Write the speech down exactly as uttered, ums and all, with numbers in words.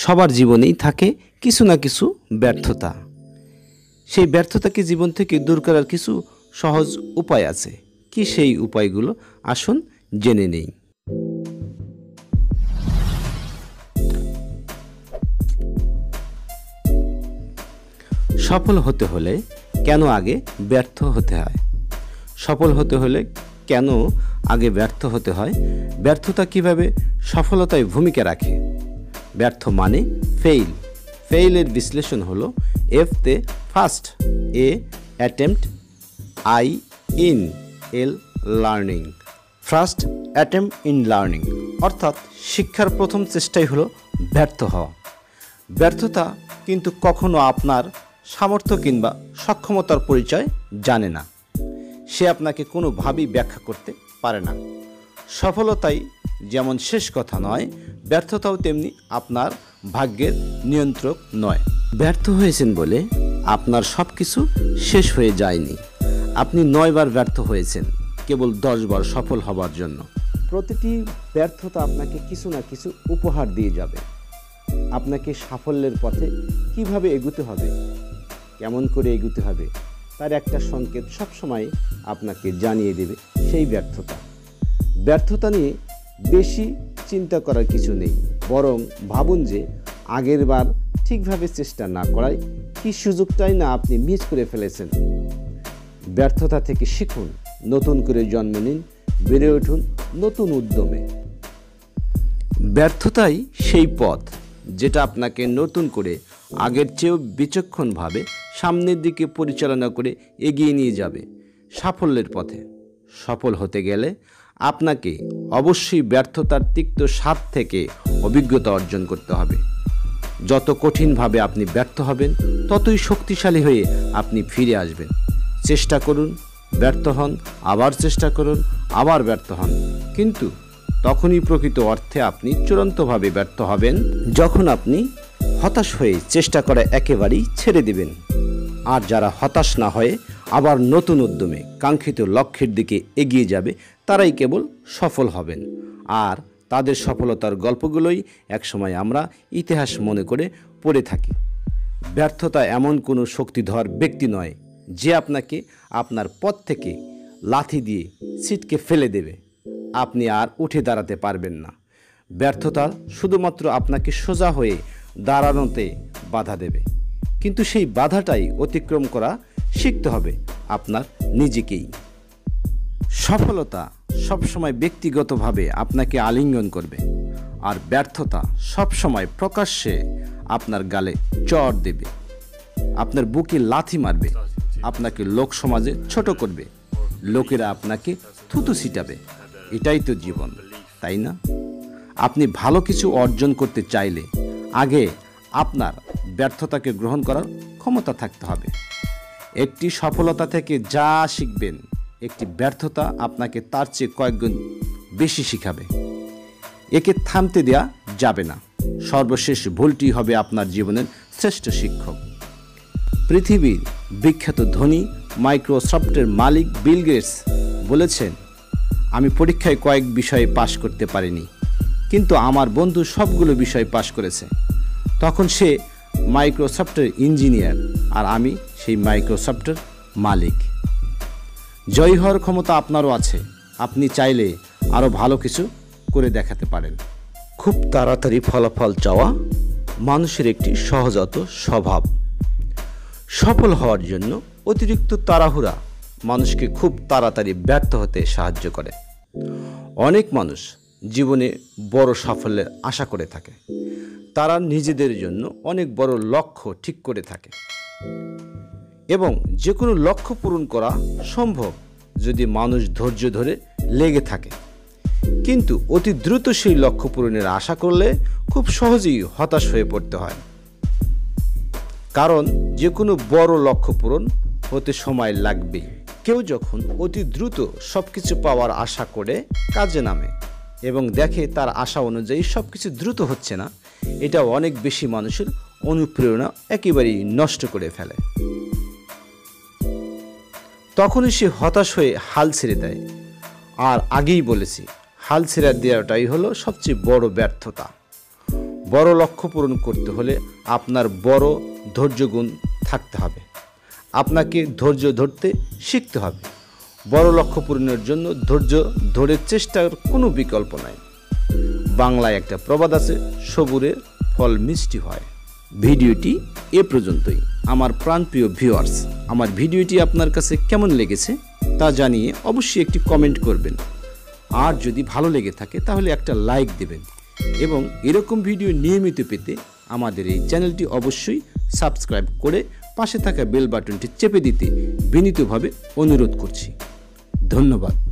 সবার জীবনেই থাকে কিছু না কিছু ব্যর্থতা। সেই ব্যর্থতাকে জীবন থেকে দূর করার কিছু সহজ উপায় আছে। কি সেই উপায়গুলো আসুন জেনে নেই। সফল হতে হলে কেন আগে ব্যর্থ হতে হয়? সফল হতে হলে কেন আগে ব্যর্থ হতে হয়? ব্যর্থতা কিভাবে সফলতায় ভূমিকা রাখে? ব্যর্থ মানে ফেইল। ফেইলের বিশ্লেষণ হলো এফ তে first, A attempt, I in L learning. First attempt in learning অর্থাৎ শিক্ষার প্রথম চেষ্টাই হলো ব্যর্থ হওয়া। ব্যর্থতা কিন্তু কখনো আপনার সামর্থ্য কিংবা সক্ষমতার পরিচয় জানে না। সে আপনাকে কোনোভাবেই ব্যাখ্যা করতে পারে না। সফলতাই যেমন শেষ কথা নয়, ব্যর্থতাও তেমনি আপনার ভাগ্যের নিয়ন্ত্রক নয়। ব্যর্থ হয়েছেন বলে আপনার সব কিছু শেষ হয়ে যায়নি। আপনি নয়বার ব্যর্থ হয়েছেন কেবল দশবার সফল হবার জন্য। প্রতিটি ব্যর্থতা আপনাকে কিছু না কিছু উপহার দিয়ে যাবে। আপনাকে সাফল্যের পথে কিভাবে এগুতে হবে, কেমন করে এগুতে হবে তার একটা সংকেত সবসময় আপনাকে জানিয়ে দেবে সেই ব্যর্থতা। ব্যর্থতা নিয়ে বেশি চিন্তা করার কিছু নেই, বরং ভাবুন যে আগের বার ঠিকভাবে চেষ্টা না করায় কি সুযোগটাই না আপনি মিস করে ফেলেছেন। ব্যর্থতা থেকে শিখুন, নতুন করে জন্ম নিন, বেড়ে উঠুন নতুন উদ্যমে। ব্যর্থতাই সেই পথ যেটা আপনাকে নতুন করে আগের চেয়েও বিচক্ষণভাবে সামনের দিকে পরিচালনা করে এগিয়ে নিয়ে যাবে সাফল্যের পথে। সফল হতে গেলে আপনাকে অবশ্যই ব্যর্থতার তিক্ত স্বাদ থেকে অভিজ্ঞতা অর্জন করতে হবে। যত কঠিনভাবে আপনি ব্যর্থ হবেন ততই শক্তিশালী হয়ে আপনি ফিরে আসবেন। চেষ্টা করুন, ব্যর্থ হন, আবার চেষ্টা করুন, আবার ব্যর্থ হন, কিন্তু তখনই প্রকৃত অর্থে আপনি চূড়ান্তভাবে ব্যর্থ হবেন যখন আপনি হতাশ হয়ে চেষ্টা করা একেবারেই ছেড়ে দেবেন। আর যারা হতাশ না হয়ে আবার নতুন উদ্যমে কাঙ্ক্ষিত লক্ষ্যের দিকে এগিয়ে যাবে তারাই কেবল সফল হবেন। আর তাদের সফলতার গল্পগুলোই একসময় আমরা ইতিহাস মনে করে পড়ে থাকি। ব্যর্থতা এমন কোনো শক্তিধর ব্যক্তি নয় যে আপনাকে আপনার পথ থেকে লাথি দিয়ে ছিটকে ফেলে দেবে। আপনি আর উঠে দাঁড়াতে পারবেন না। ব্যর্থতা শুধুমাত্র আপনাকে সোজা হয়ে দাঁড়ানোতে বাধা দেবে, কিন্তু সেই বাধাটাই অতিক্রম করা শিখতে হবে আপনার নিজেকেই। সফলতা সবসময় ব্যক্তিগতভাবে আপনাকে আলিঙ্গন করবে, আর ব্যর্থতা সবসময় প্রকাশ্যে আপনার গালে চড় দেবে, আপনার বুকে লাথি মারবে, আপনাকে লোক সমাজে ছোট করবে, লোকেরা আপনাকে থুতু ছিটাবে। এটাই তো জীবন, তাই না? আপনি ভালো কিছু অর্জন করতে চাইলে আগে আপনার ব্যর্থতাকে গ্রহণ করার ক্ষমতা থাকতে হবে। একটি সফলতা থেকে যা শিখবেন, একটি ব্যর্থতা আপনাকে তার চেয়ে কয়েকগুণ বেশি শিখাবে। একে থামতে দেওয়া যাবে না। সর্বশেষ ভুলটি হবে আপনার জীবনের শ্রেষ্ঠ শিক্ষক। পৃথিবীর বিখ্যাত ধনী মাইক্রোসফটের মালিক বিল গেটস বলেছেন, আমি পরীক্ষায় কয়েক বিষয়ে পাশ করতে পারিনি, কিন্তু আমার বন্ধু সবগুলো বিষয় পাশ করেছে। তখন সে মাইক্রোসফটের ইঞ্জিনিয়ার আর আমি সেই মাইক্রোসফটের মালিক। জয়ী হওয়ার ক্ষমতা আপনারও আছে। আপনি চাইলে আরও ভালো কিছু করে দেখাতে পারেন। খুব তাড়াতাড়ি ফলাফল চাওয়া মানুষের একটি সহজাত স্বভাব। সফল হওয়ার জন্য অতিরিক্ত তাড়াহুড়া মানুষকে খুব তাড়াতাড়ি ব্যর্থ হতে সাহায্য করে। অনেক মানুষ জীবনে বড় সাফল্যের আশা করে থাকে। তারা নিজেদের জন্য অনেক বড় লক্ষ্য ঠিক করে থাকে এবং যে কোনো লক্ষ্য পূরণ করা সম্ভব যদি মানুষ ধৈর্য ধরে লেগে থাকে। কিন্তু অতি দ্রুত সেই লক্ষ্য পূরণের আশা করলে খুব সহজেই হতাশ হয়ে পড়তে হয়। কারণ যে কোনো বড় লক্ষ্য পূরণ হতে সময় লাগবে। কেউ যখন অতি দ্রুত সব কিছু পাওয়ার আশা করে কাজে নামে এবং দেখে তার আশা অনুযায়ী সব কিছু দ্রুত হচ্ছে না, এটা অনেক বেশি মানুষের অনুপ্রেরণা একেবারেই নষ্ট করে ফেলে। তখনই সে হতাশ হয়ে হাল ছেড়ে দেয়। আর আগেই বলেছি, হাল ছেড়ে দেওয়াটাই হলো সবচেয়ে বড় ব্যর্থতা। বড় লক্ষ্য পূরণ করতে হলে আপনার বড় ধৈর্যগুণ থাকতে হবে। আপনাকে ধৈর্য ধরতে শিখতে হবে। বড় লক্ষ্য পূরণের জন্য ধৈর্য ধরে চেষ্টার কোনো বিকল্প নাই। বাংলায় একটা প্রবাদ আছে, সবুরের ফল মিষ্টি হয়। ভিডিওটি এ পর্যন্তই। আমার প্রাণপ্রিয় ভিউয়ার্স, আমার ভিডিওটি আপনার কাছে কেমন লেগেছে তা জানিয়ে অবশ্যই একটি কমেন্ট করবেন। আর যদি ভালো লেগে থাকে তাহলে একটা লাইক দেবেন এবং এরকম ভিডিও নিয়মিত পেতে আমাদের এই চ্যানেলটি অবশ্যই সাবস্ক্রাইব করে পাশে থাকা বেল বাটনটি চেপে দিতে বিনীতভাবে অনুরোধ করছি। ধন্যবাদ।